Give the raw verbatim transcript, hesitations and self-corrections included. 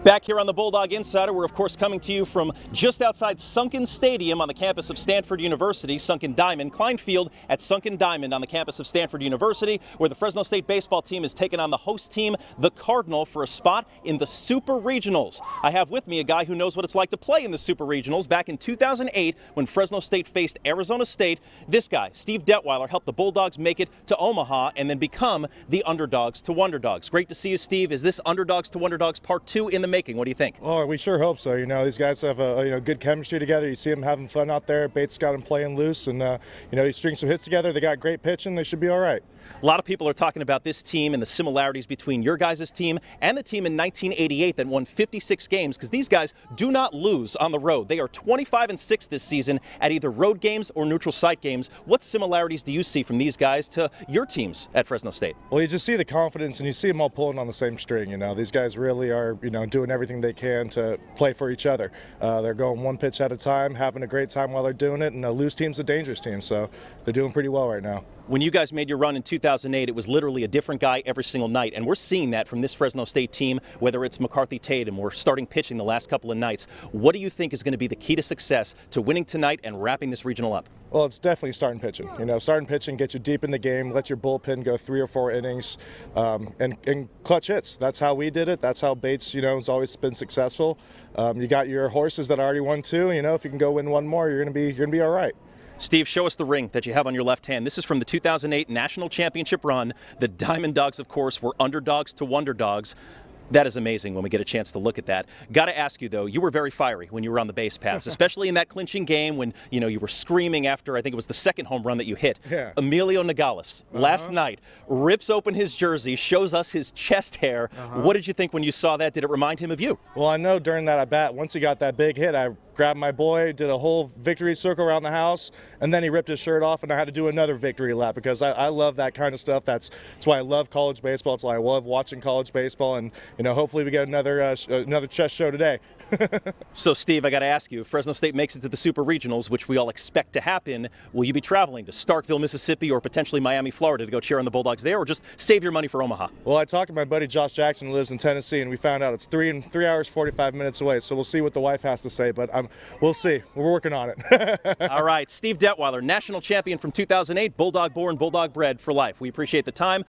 Back here on the Bulldog Insider, we're of course coming to you from just outside Sunken Stadium on the campus of Stanford University, Sunken Diamond, Klein Field at Sunken Diamond on the campus of Stanford University, where the Fresno State baseball team is taking on the host team, the Cardinal, for a spot in the Super Regionals. I have with me a guy who knows what it's like to play in the Super Regionals. Back in two thousand eight, when Fresno State faced Arizona State, this guy, Steve Detwiler, helped the Bulldogs make it to Omaha and then become the underdogs to wonderdogs. Great to see you, Steve. Is this underdogs to wonderdogs part two in the making? What do you think? Oh, we sure hope so. You know, these guys have a you know good chemistry together. You see them having fun out there. Bates got them playing loose, and uh, you know, you string some hits together. They got great pitching. They should be all right. A lot of people are talking about this team and the similarities between your guys' team and the team in nineteen eighty-eight that won fifty-six games, because these guys do not lose on the road. They are twenty-five and six this season at either road games or neutral site games. What similarities do you see from these guys to your teams at Fresno State? Well, you just see the confidence, and you see them all pulling on the same string. You know, these guys really are you know doing everything they can to play for each other. Uh, they're going one pitch at a time, having a great time while they're doing it, and a loose team's a dangerous team, so they're doing pretty well right now. When you guys made your run in two thousand eight, it was literally a different guy every single night, and we're seeing that from this Fresno State team, whether it's McCarthy Tatum or starting pitching the last couple of nights. What do you think is going to be the key to success to winning tonight and wrapping this regional up? Well, it's definitely starting pitching. You know, starting pitching, get you deep in the game, let your bullpen go three or four innings, um, and, and clutch hits. That's how we did it. That's how Bates, you know, has always been successful. Um, you got your horses that already won two. You know, if you can go win one more, you're going to be you're going to be all right. Steve, show us the ring that you have on your left hand. This is from the two thousand eight National Championship run. The Diamond Dogs, of course, were underdogs to wonderdogs. That is amazing when we get a chance to look at that. Got to ask you, though, you were very fiery when you were on the base paths, especially in that clinching game when, you know, you were screaming after, I think it was the second home run that you hit. Yeah. Emilio Nogales, uh-huh. last night, rips open his jersey, shows us his chest hair. Uh-huh. What did you think when you saw that? Did it remind him of you? Well, I know during that at bat, once he got that big hit, I grabbed my boy, did a whole victory circle around the house, and then he ripped his shirt off, and I had to do another victory lap because I, I love that kind of stuff. That's that's why I love college baseball. That's why I love watching college baseball, and you know, hopefully we get another uh, another chess show today. So, Steve, I got to ask you, if Fresno State makes it to the Super Regionals, which we all expect to happen, will you be traveling to Starkville, Mississippi, or potentially Miami, Florida, to go cheer on the Bulldogs there, or just save your money for Omaha? Well, I talked to my buddy Josh Jackson, who lives in Tennessee, and we found out it's three and three hours forty-five minutes away. So we'll see what the wife has to say, but I'm, we'll see. We're working on it. All right, Steve Detwiler, national champion from two thousand eight, Bulldog born, Bulldog bred for life. We appreciate the time.